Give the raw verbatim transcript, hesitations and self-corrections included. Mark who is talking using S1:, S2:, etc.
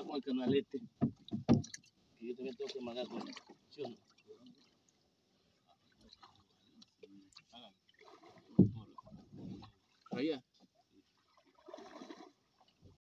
S1: pagar con el canalete. Y yo también tengo que pagar con el, ¿sí o no? Allá.